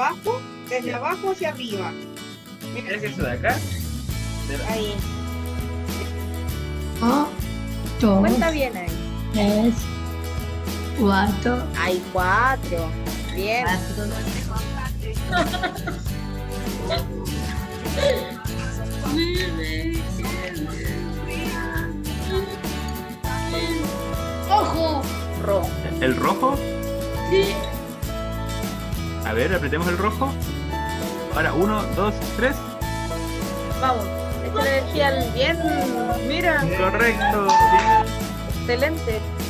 desde abajo hacia arriba. Mira, ¿Es eso de acá? ahí. 1, 2, Cuenta bien ahí. 3, 4. Hay 4. Bien. ¡Ojo! Rojo. ¿El rojo? Sí. A ver, apretemos el rojo. Ahora, 1, 2, 3. Vamos. Esta energía bien. Mira. Correcto. Excelente.